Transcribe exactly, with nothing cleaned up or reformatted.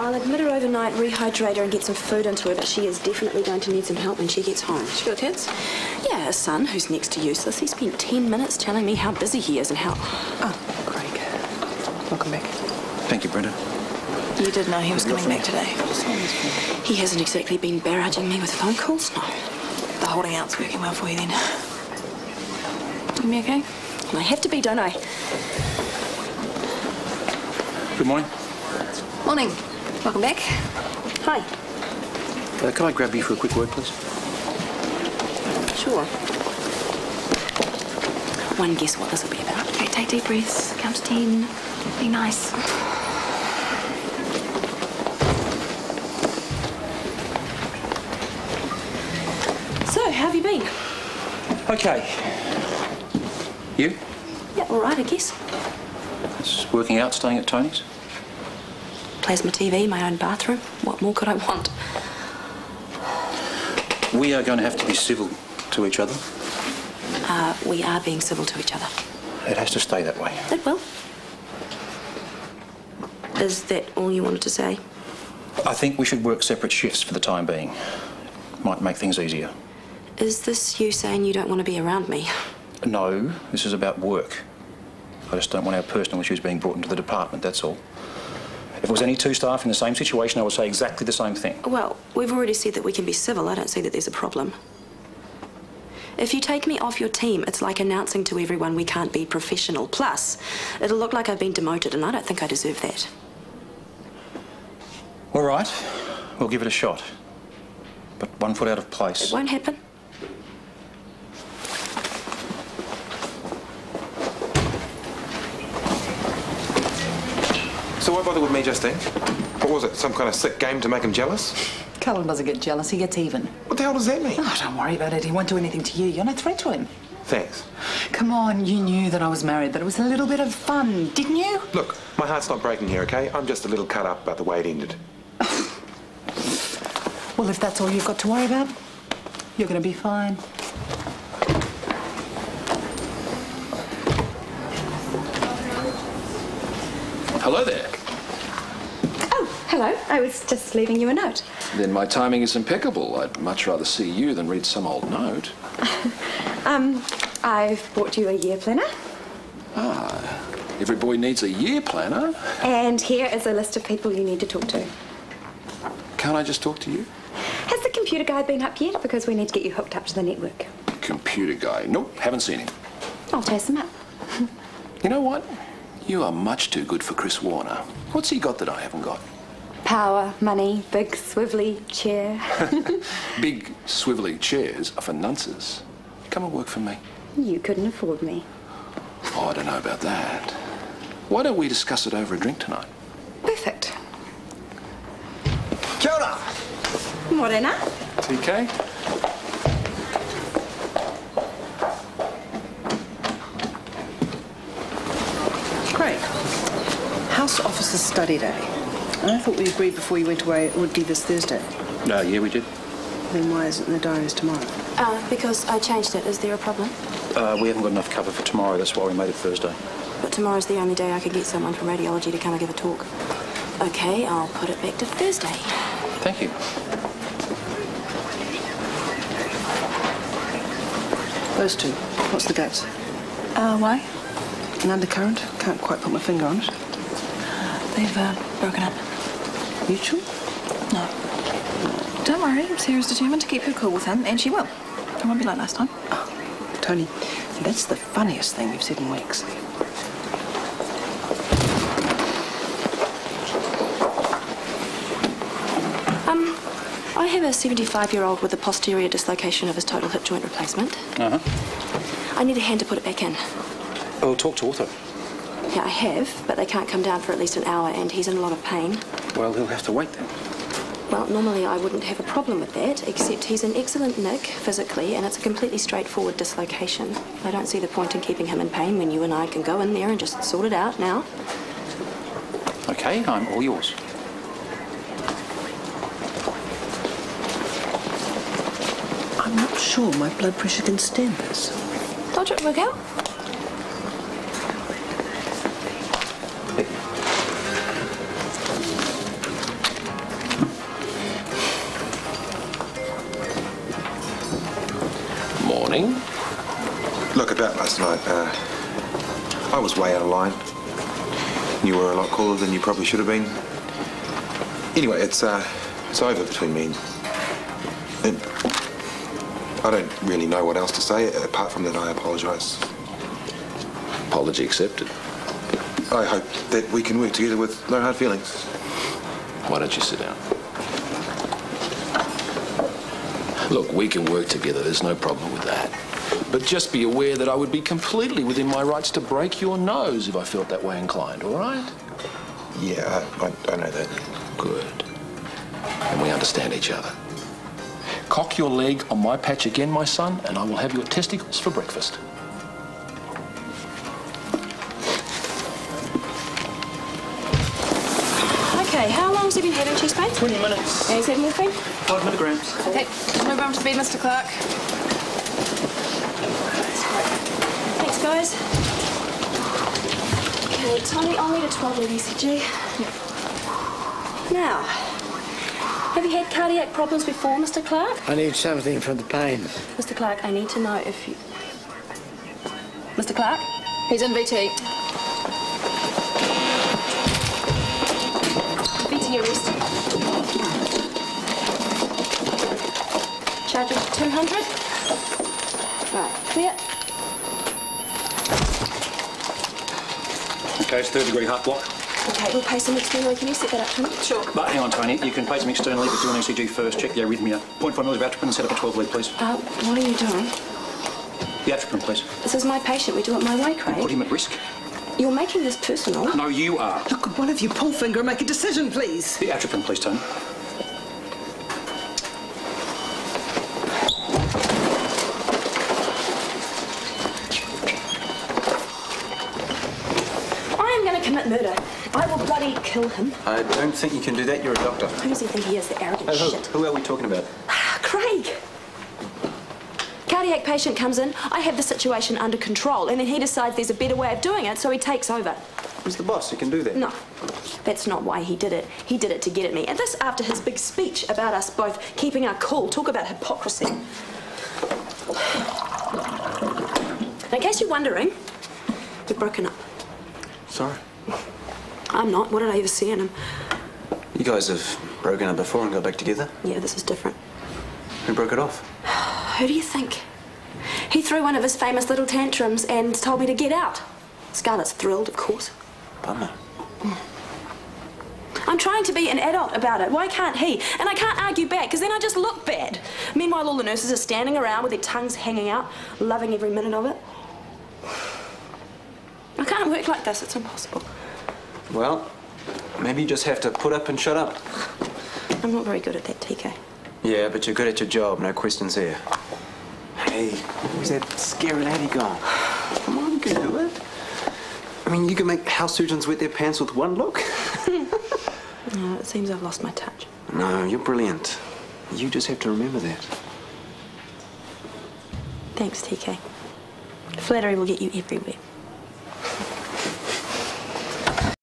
I'll admit her overnight, rehydrate her and get some food into her, but she is definitely going to need some help when she gets home. She got kids? Yeah, a son who's next to useless. He spent ten minutes telling me how busy he is and how... Oh, Craig. Welcome back. Thank you, Brenda. You did know he was coming back today. He hasn't exactly been barraging me with phone calls, no. The holding out's working well for you then. You me okay? I have to be, don't I? Good morning. Morning. Welcome back. Hi. Uh, can I grab you for a quick word, please? Sure. One guess what this will be about. Okay, take deep breaths. Count to ten. Be nice. So, how have you been? Okay. You? Yeah, all right, I guess. It's working out, staying at Tony's? Plasma T V, my own bathroom. What more could I want? We are going to have to be civil to each other. Uh, we are being civil to each other. It has to stay that way. It will. Is that all you wanted to say? I think we should work separate shifts for the time being. Might make things easier. Is this you saying you don't want to be around me? No, this is about work. I just don't want our personal issues being brought into the department, that's all. If it was any two staff in the same situation, I would say exactly the same thing. Well, we've already said that we can be civil. I don't see that there's a problem. If you take me off your team, it's like announcing to everyone we can't be professional. Plus, it'll look like I've been demoted, and I don't think I deserve that. All right, we'll give it a shot. But one foot out of place. It won't happen. So why bother with me, Justine? What was it, some kind of sick game to make him jealous? Cullen doesn't get jealous, he gets even. What the hell does that mean? Oh, don't worry about it. He won't do anything to you. You're no threat to him. Thanks. Come on, you knew that I was married, that it was a little bit of fun, didn't you? Look, my heart's not breaking here, okay? I'm just a little cut up about the way it ended. Well, if that's all you've got to worry about, you're going to be fine. Hello there. Oh, hello. I was just leaving you a note. Then my timing is impeccable. I'd much rather see you than read some old note. um, I've bought you a year planner. Ah, every boy needs a year planner. And here is a list of people you need to talk to. Can't I just talk to you? Has the computer guy been up yet? Because we need to get you hooked up to the network. Computer guy? Nope, haven't seen him. I'll chase him up. You know what? You are much too good for Chris Warner. What's he got that I haven't got? Power, money, big, swivelly chair. Big, swivelly chairs are for nunces. Come and work for me. You couldn't afford me. Oh, I don't know about that. Why don't we discuss it over a drink tonight? Perfect. Kia ora! Morena. T K? Craig, House Officers Study Day. I thought we agreed before you went away it would be this Thursday. Uh, yeah, we did. Then why isn't the diaries tomorrow? Uh, because I changed it. Is there a problem? Uh, we haven't got enough cover for tomorrow, that's why we made it Thursday. But tomorrow's the only day I could get someone from radiology to come and give a talk. Okay, I'll put it back to Thursday. Thank you. Those two. What's the gaps? Uh, why? An undercurrent? Can't quite put my finger on it. They've uh, broken up. Mutual? No. Don't worry, Sarah's determined to keep her cool with him, and she will. It won't be like last time. Oh, Tony, that's the funniest thing you've said in weeks. Um, I have a seventy-five-year-old with a posterior dislocation of his total hip joint replacement. Uh-huh. I need a hand to put it back in. Oh, talk to Otto. Yeah, I have, but they can't come down for at least an hour, and he's in a lot of pain. Well, he'll have to wait then. Well, normally I wouldn't have a problem with that, except he's in excellent nick physically, and it's a completely straightforward dislocation. I don't see the point in keeping him in pain when you and I can go in there and just sort it out now. Okay, I'm all yours. I'm not sure my blood pressure can stand this. Told you it'd work out. Uh, I was way out of line. You were a lot cooler than you probably should have been. Anyway, it's, uh, it's over between me and... and I don't really know what else to say, apart from that I apologise. Apology accepted. I hope that we can work together with no hard feelings. Why don't you sit down? Look, we can work together. There's no problem with that. But just be aware that I would be completely within my rights to break your nose if I felt that way inclined, all right? Yeah, I, I, I know that. Good. And we understand each other. Cock your leg on my patch again, my son, and I will have your testicles for breakfast. Okay, how long has he been having chest pain? twenty minutes. And he's had morphine? Five milligrams. Okay, move on to bed, Mister Clark. Thanks, guys. Okay, Tommy, I'll need a twelve lead E C G. Now, have you had cardiac problems before, Mister Clark? I need something for the pain. Mister Clark, I need to know if you... Mister Clark? He's in V T. V T arrest. Charge of two hundred. Right, clear. Okay, it's third degree heart block. Okay, we'll pay some externally. Can you set that up for me? Sure. But hang on, Tony. You can pay some externally, but do an E C G first. Check the arrhythmia. point five mils of atropine and set up a twelve lead, please. Uh, what are you doing? The atropine, please. This is my patient. We do it my way, Craig. Put him at risk. You're making this personal. No, you are. Look, could one of you pull finger and make a decision, please? The atropine, please, Tony. I am going to commit murder. I will bloody kill him. I don't think you can do that. You're a doctor. Who does he think he is, the arrogant Oh, who, shit? who are we talking about? Craig! Cardiac patient comes in, I have the situation under control, and then he decides there's a better way of doing it, so he takes over. Who's the boss? You can do that. No, that's not why he did it. He did it to get at me. And this after his big speech about us both keeping our cool. Talk about hypocrisy. In case you're wondering, we've broken up. Sorry. I'm not. What did I ever see in him? You guys have broken up before and got back together? Yeah, this is different. Who broke it off? Who do you think? He threw one of his famous little tantrums and told me to get out. Scarlett's thrilled, of course. Bummer. I'm trying to be an adult about it. Why can't he? And I can't argue back, because then I just look bad. Meanwhile, all the nurses are standing around with their tongues hanging out, loving every minute of it. I can't work like this. It's impossible. Well, maybe you just have to put up and shut up. I'm not very good at that, T K. Yeah, but you're good at your job. No questions here. Hey, where's that scary lady gone? Come on, you can do it. I mean, you can make house surgeons wet their pants with one look. No, it seems I've lost my touch. No, you're brilliant. You just have to remember that. Thanks, T K. Flattery will get you everywhere.